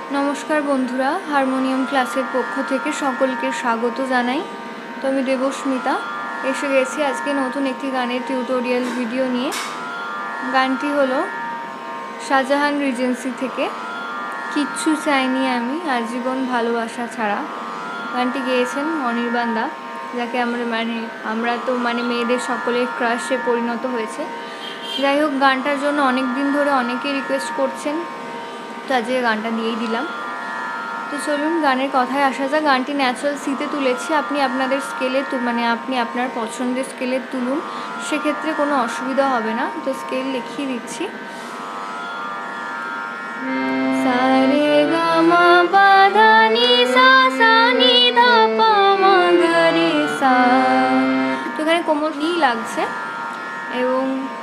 नमस्कार बंधुरा हारमोनियम क्लासेर पक्ष थेके सकलके स्वागत जानाई। तो आमि देबस्मिता एसे गेছি আজকে নতুন একটি গানের টিউটোরিয়াল ভিডিও নিয়ে। গানটি হলো শাহজাহান রিজেন্সি থেকে কিচ্ছু চাইনি আমি আজীবন ভালোবাসা ছাড়া। গানটি গেয়েছেন অনির্বাণ দা, যাকে আমরা তো মেয়েদের সকলের ক্রাশে পরিণত হয়েছে। যাই হোক, গানটার জন্য অনেক দিন ধরে অনেকেই রিকোয়েস্ট করছেন, তো আজকে গানটা দিয়েই দিলাম। তো চলুন গানের কথায় আসা যাক। গানটি ন্যাচারাল সিতে তুলেছি। আপনি আপনাদের স্কেলে আপনি আপনার পছন্দের স্কেলে তুলুন, সেক্ষেত্রে কোনো অসুবিধা হবে না। তো স্কেল লিখিয়ে দিচ্ছি। সারে গা মা পা ধা নি সা সা নি ধা পা মা গা রে সা। তো এখানে কোমল নি লাগছে। এবং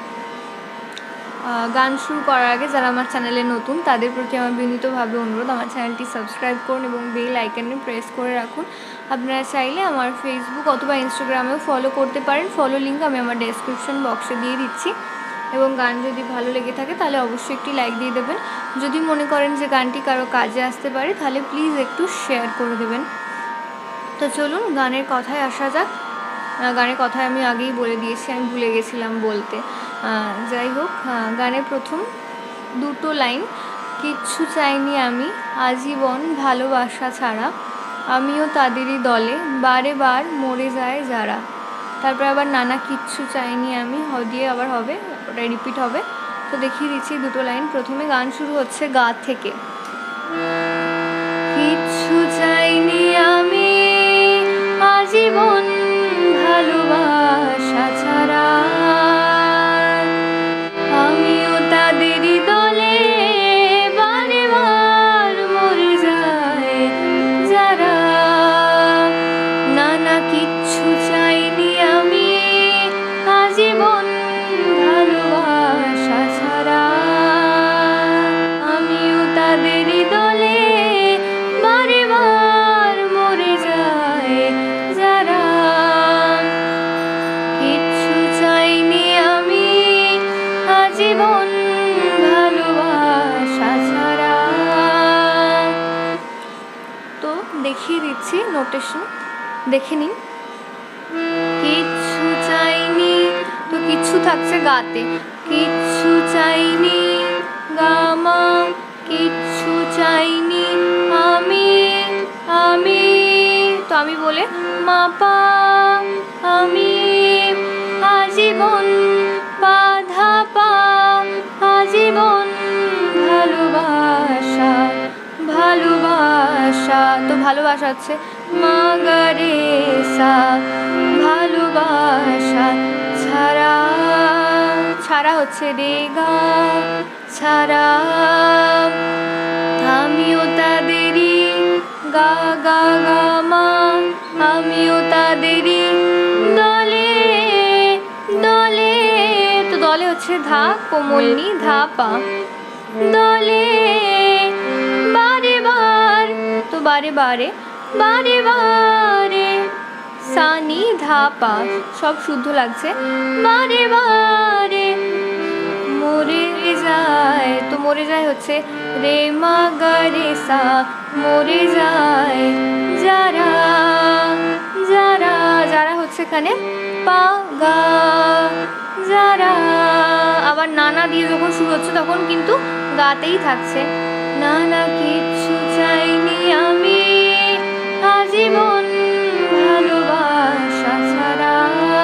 গান শুরু করার আগে যারা আমার চ্যানেলে নতুন তাদের প্রতি আমার বিনীতভাবে অনুরোধ, আমার চ্যানেলটি সাবস্ক্রাইব করুন এবং বেল আইকনে প্রেস করে রাখুন। আপনারা চাইলে আমার ফেসবুক অথবা ইনস্টাগ্রামেও ফলো করতে পারেন। ফলো লিঙ্ক আমি আমার ডেসক্রিপশন বক্সে দিয়ে দিচ্ছি। এবং গান যদি ভালো লেগে থাকে তাহলে অবশ্যই একটি লাইক দিয়ে দেবেন। যদি মনে করেন যে গানটি কারো কাজে আসতে পারে তাহলে প্লিজ একটু শেয়ার করে দেবেন। তো চলুন গানের কথায় আসা যাক। গানের কথায় আমি আগেই বলে দিয়েছি, আমি ভুলে গেছিলাম বলতে। যাই হোক, গানের প্রথম দুটো লাইন, কিচ্ছু চাইনি আমি আজীবন ভালোবাসা ছাড়া, আমিও তাদেরই দলে বারে বার মরে যায় যারা। তারপর আবার নানা কিচ্ছু চাইনি আমি দিয়ে আবার হবে, ওটা রিপিট হবে। তো দেখিয়ে দিচ্ছি দুটো লাইন। প্রথমে গান শুরু হচ্ছে গা থেকে। কিচ্ছু চাইনি আমি আজীবন ভালোবাসা ছাড়া, আমিও তাদেরই দলে বারে বার মরে যায় যারা। নানা কিচ্ছু চাইনি আমি আজীবন ভালোবাসা ছাড়া, আমিও তাদেরই দলে বারে বার মরে যায় যারা। কিচ্ছু চাইনি আমি আজীবন ভালোবাসা ছাড়া। তো দেখিয়ে দিচ্ছি নোটেশন, দেখে নিন। কিচ্ছু চাইনি, তো কিচ্ছু থাকছে গাতে, কিচ্ছু চাইনি গামা, কিচ্ছু চাইনি আমি আমি তো আমি বলে মা পা, আমি আজীবন বাধা পা, আজীবন ভালোবাসা ভালোবাসা। তো ভালোবাসা হচ্ছে মা গা রে সা, ভালোবাসা ছাড়া, ছাড়া হচ্ছে রে গা ছাড়া, আমিও তাদেরই গা গা গা মা, আমিও তাদেরই দলে দলে। তো দলে হচ্ছে ধা কোমল নি ধা পা, দলে বারে বার, তো বারে বারে বারে বারে সানি ধা পা, সব শুদ্ধ লাগছে, বারে বারে মরে যায়। তো মরে যায় হচ্ছে রে মা গা রে সা, মরে যায় যারা যারা। যারা হচ্ছে এখানে পা গা যারা। আবার নানা দিয়ে যখন শুরু হচ্ছে তখন কিন্তু গাতেই থাকছে। নানা কিচ্ছু চাইনি আমি আজীবন ভালোবাসা ছাড়া,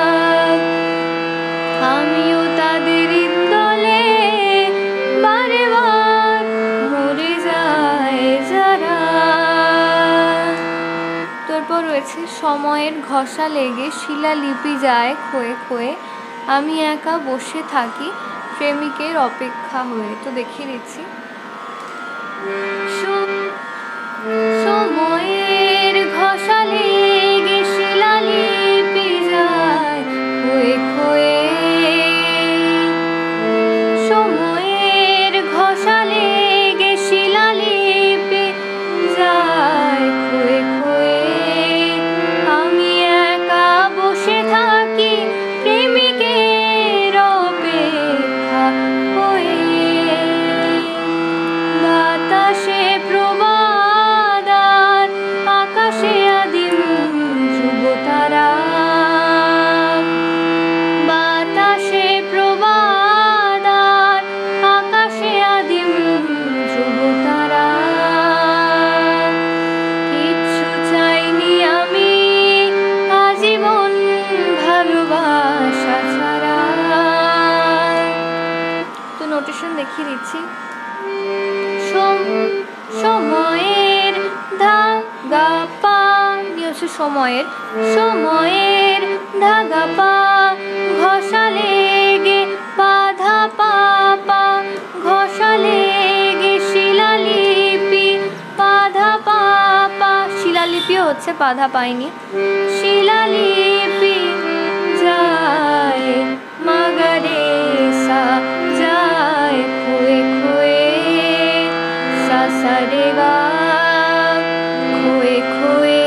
আমিও তাদেরই দলে বারে বার মরে যায় যারা। তারপর রয়েছে সময়ের ঘষা লেগে শিলালিপি যায় ক্ষয়ে ক্ষয়ে, আমি একা বসে থাকি প্রেমিকের অপেক্ষা হয়ে। তো দেখিয়ে দিচ্ছি। সময়ের ঘষা লেগে শিলালিপি যায় ক্ষয়ে ক্ষয়ে, সময়ের ঘষা লেগে শিলালিপি যায় ক্ষয়ে ক্ষয়ে, আমি একা বসে থাকি প্রেমিকের অপেক্ষা হয়ে। সময়ের ধাগা পা নি হচ্ছে সময়ের, সময়ের ধাগা পা ঘষা লেগে বাধা পা পা ঘষা লেগে শিলালিপি বাধা পা পা শিলালিপিও হচ্ছে বাধা পায়নি, শিলালিপি যায় মাগারে সা যায় খোয়ে খোয়ে সা সা রে গা খোয়ে খোয়ে।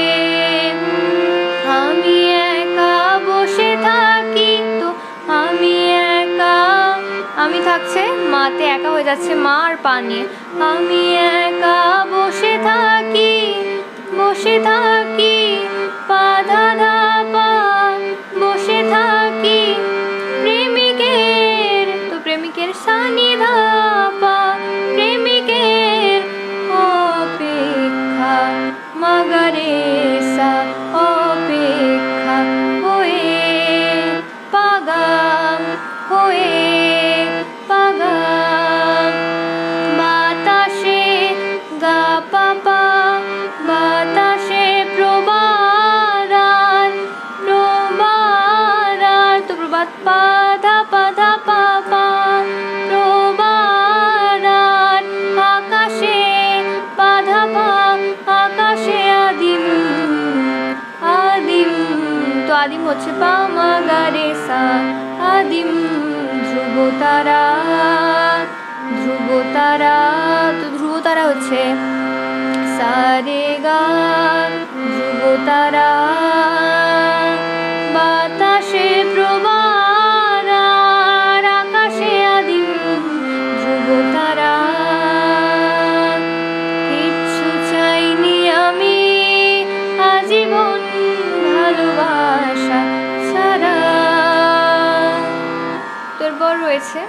আমি একা বসে থাকি, তো আমি একা, আমি থাকছে মাতে একা হয়ে যাচ্ছে মা আর পা নিয়ে, আমি একা বসে থাকি বসে থাকি পা ধা ধা পা বসে থাকি প্রেমিকের, তো প্রেমিকের সানি ধা পা প্রেমিকের অপেক্ষা মাগারে সা অপেক্ষা হয়ে পাগাম হয়ে পাগাম। বাতাসে গা পা পা বাতাসে প্রবাদান প্রবাদান, তো প্রবাদ পা ধা পা পা প্রবাদান। আকাশে বাধা পা আকাশে আদিম আদিম, তো আদিম হচ্ছে পা মাগারে সা আদিম ধ্রুবতারা ধ্রুবতারা, তো ধ্রুবতারা হচ্ছে সা রে গা ধ্রুবতারা। বাতাসে প্রবাদান আকাশে আদিম ধ্রুবতারা। কিচ্ছু চাইনি আমি আজীবন ভালোবাসা ছাড়া। তারপর রয়েছে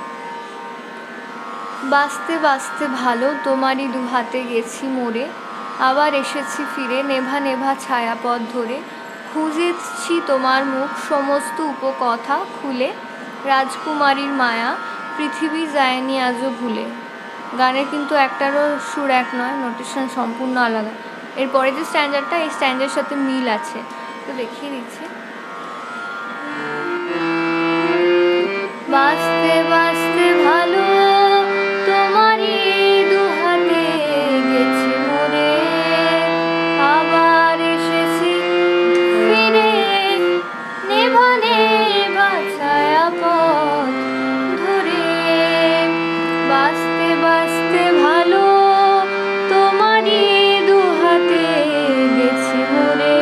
বাঁচতে বাঁচতে ভালো তোমারই দু হাতে গেছি মরে, আবার এসেছি ফিরে নেভা নেভা ছায়াপথ ধরে, খুঁজেছি তোমার মুখ সমস্ত উপকথা খুলে, রাজকুমারীর মায়া পৃথিবী যায়নি আজও ভুলে। গানের কিন্তু একটারও সুর এক নয়, নোটেশন সম্পূর্ণ আলাদা। এরপরে যে স্ট্যান্ডারটা এই স্ট্যান্ডার সাথে মিল আছে, তো দেখিয়ে দিচ্ছি। বাঁচতে বাঁচতে ভালো তোমারই দু হাতে গেছি মরে, আবার এসেছি ফিরে নেভা নেভা ছায়াপথ ধরে। বাঁচতে বাঁচতে ভালো তোমারই দু হাতে গেছি মরে,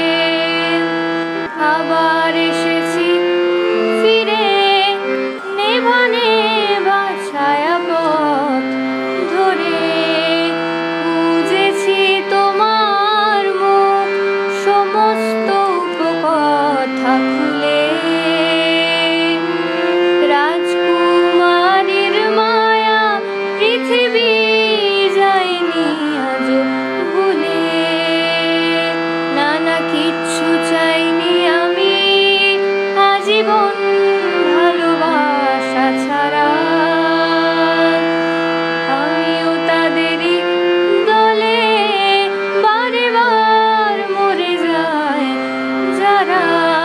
আবার এসেছি ফিরে নেভা নেভা ছায়াপথ ধরে। খুঁজেছি তোমার মুখ সমস্ত উপকথা খুলে, রাজকুমারীর মায়া পৃথিবী যায়নি আজও ভুলে। না না কিচ্ছু চাইনি আমি আজীবন ভালোবাসা ছাড়া, আমিও তাদেরই দলে বারে বার মরে যায় যারা।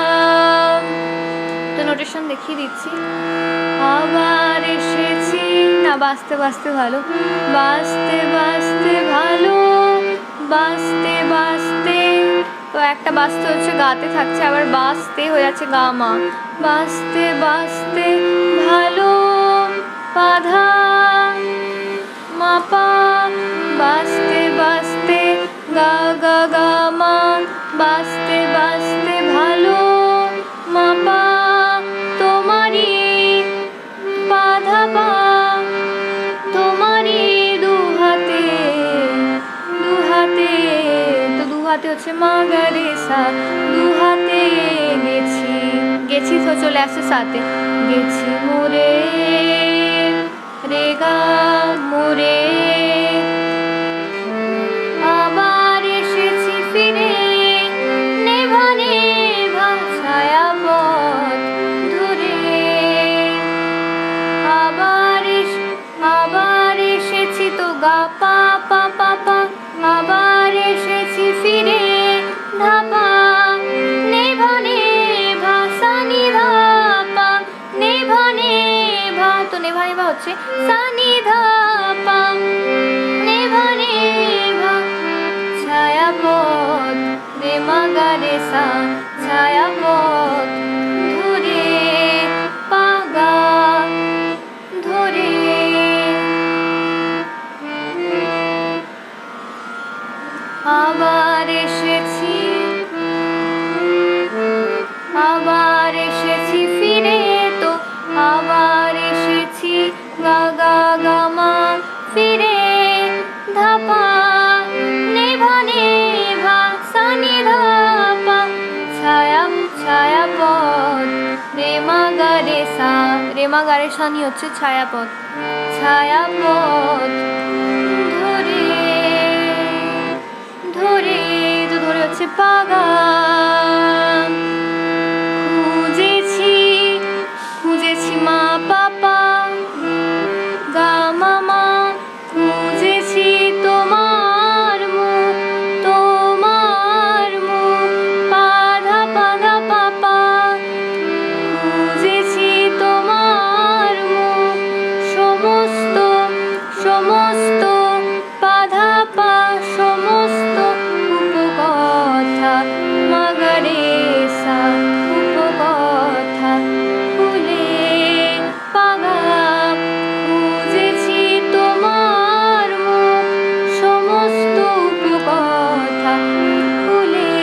তো নোটেশন দেখিয়ে দিচ্ছি। আবার এসেছি না বাঁচতে বাঁচতে ভালো, বাঁচতে বাঁচতে ভালো বাঁচতে বাঁচতে, তো একটা বাঁচতে হচ্ছে গাতে থাকছে, আবার বাঁচতে হয়ে যাচ্ছে গা মা। বাঁচতে বাঁচতে ভালো বাধা মা পা, বাঁচতে বাঁচতে গা গা গা মা, বাঁচতে বাঁচতে ভালো মা পা তোমারই বাধা পা তোমারই দু হাতে দু হাতে, তো দু হাতে হচ্ছে মাগারে সা, দু হাতে গেছি গেছি তো চলে আসছে সাথে, গেছি মোরে রেগা মোরে, আবার এসেছি ফিরে নেভা নেভা ছায়াপথ ধরে। আবার এসেছি তো গা পা আবার এসেছি, আবার এসেছি ফিরে তো, আবার এসেছি গা গা গা মা ফিরে, ধাপা নেভা নেভা সানি ধাপা, ছায়া ছায়াপথ রেমা গারে সা, রেমা গারে সানি হচ্ছে ছায়াপথ, ছায়াপথ ধরে ধরে, তো ধরে হচ্ছে পাগা, খুঁজেছি খুঁজেছি মা পাপা গা মামা, খুঁজেছি তোমার মুখ, তোমার মুখ পাধা পাধা পাপা, খুঁজেছি তোমার মুখ, সমস্ত সমস্ত পাধা পা, সমস্ত উপকথা মাগারে সা, উপকথা খুলে পাগা, খুঁজেছি তোমার মুখ, সমস্ত উপকথা খুলে,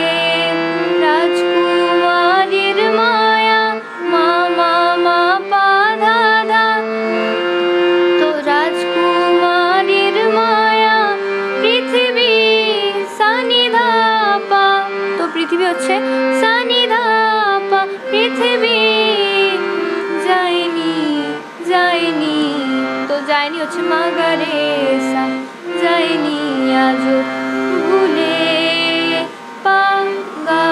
রাজকুমারীর মায়া মা মা মা পা ধা ধা, তো রাজকুমারীর মায়া পৃথিবী সানি ধাপা, তো পৃথিবী হচ্ছে সানি ধাপা, পৃথিবী যায়নি যায়নি, তো যায়নি হচ্ছে মাগারে সা, যায়নি আজও ভুলে পাগা,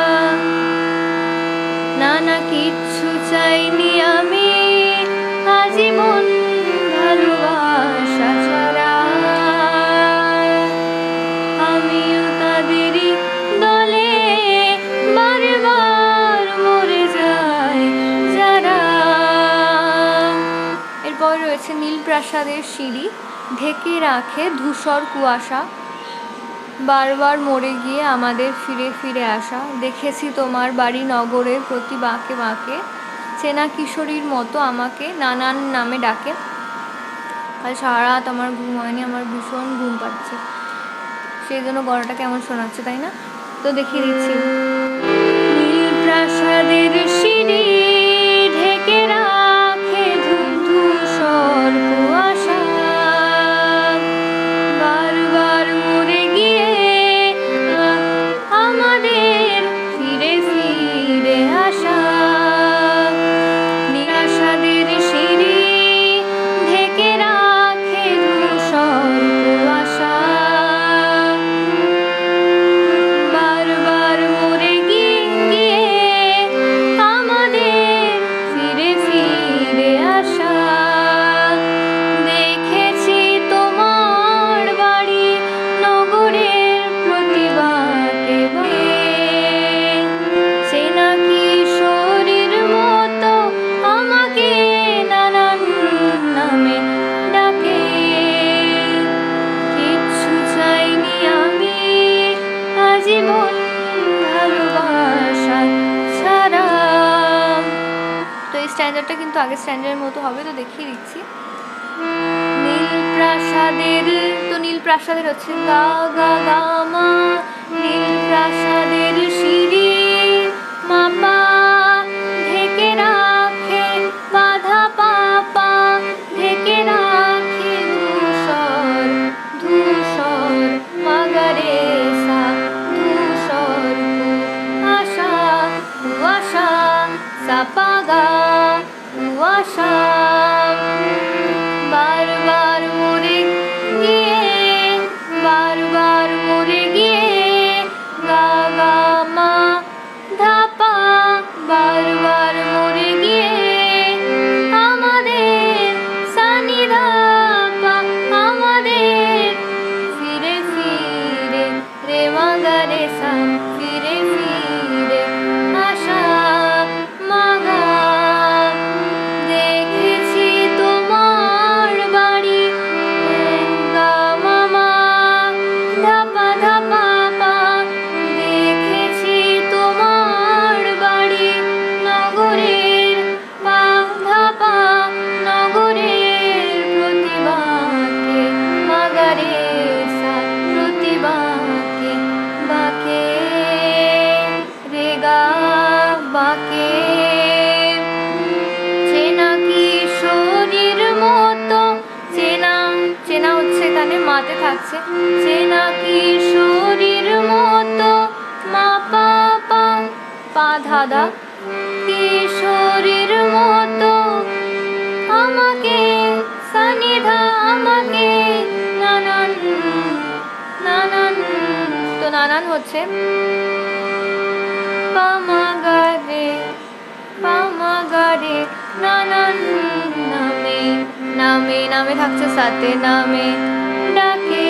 না না কিচ্ছু চাইনি আমি আজীবন ভালোবাসা ছাড়া, আমিও তাদেরই দলে বারবার মরে যাই যারা। এরপর রয়েছে নীলপ্রাসাদের সিঁড়ি, ঢেকে রাখে ধূসর কুয়াশা, বারবার মরে গিয়ে আমাদের ফিরে ফিরে আসা, দেখেছি তোমার বাড়ি নগরের প্রতি বাঁকে বাঁকে, চেনা কিশোরীর মতো আমাকে নানান নামে ডাকে, কাল সারা রাত আমার ঘুম হয়নি, আমার ভীষণ ঘুম পাচ্ছে, সেই জন্য গলাটা কেমন শোনাচ্ছে তাই না? তো দেখিয়ে দিচ্ছি। নীলপ্রাসাদের সিঁড়ি ঢেকে রাখে ধূসর কুয়াশা, বারবার মরে গিয়ে আমাদের ফিরে ফিরে আসা, নীলপ্রাসাদের সিঁড়ি ঢেকে রাখে ধূসর কুয়াশা, বারবার মরে গিয়ে আমাদের ফিরে ফিরে আসা, দেখেছি তোমার বাড়ি নগরের প্রতিবাকে চেনা কিশোরীর মতো আমাকে নানান নামে ডাকে, কিচ্ছু চাইনি আমি আজীবন ভালোবাসা ছাড়া। তো এই স্ট্যান্ডার্ডটা কিন্তু আগের স্ট্যান্ডার্ডের মতো হবে, তো দেখিয়ে দিচ্ছি। নীলপ্রাসাদের, তো নীলপ্রাসাদের হচ্ছে গা গা গা মা, নীলপ্রাসাদের সিঁড়ি মাপা, ঢেকে রাখে বাধা পাপা, ঢেকে রাখে ধূসর ধূসর মাগারে সা, ধূসর কুয়াশা কুয়াশা সাপাগা কুয়াশা, বারবার মরে গিয়ে বারবার মরে গিয়ে গা গা মা মাতে থাকছে। চেনা কিশোরীর মতো মা পা পা পা ধা ধা, কিশোরীর মতো আমাকে সানিধা আমাকে নানান নানান, তো নানান হচ্ছে পামাগারে পামাগারে নানান, নামে নামে নামে থাকছে সাথে, নামে ডাকে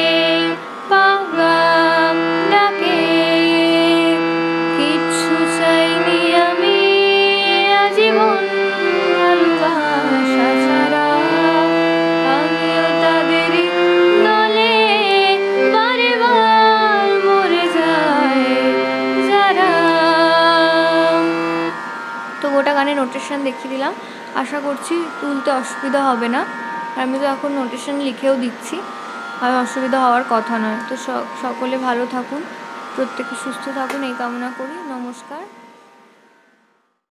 পাগা ডাকে, কিচ্ছু চাইনি আমি আজীবন ভালোবাসা ছাড়া, আমিও তাদেরই দলে বারে বার মরে যায় যারা। তো গোটা গানে নোটেশন দেখিয়ে দিলাম, আশা করছি তুলতে অসুবিধা হবে না। আর আমি তো এখন নোটেশন লিখেও দিচ্ছি, আর অসুবিধা হওয়ার কথা নয়। তো সকলে ভালো থাকুন, প্রত্যেকে সুস্থ থাকুন এই কামনা করি। নমস্কার।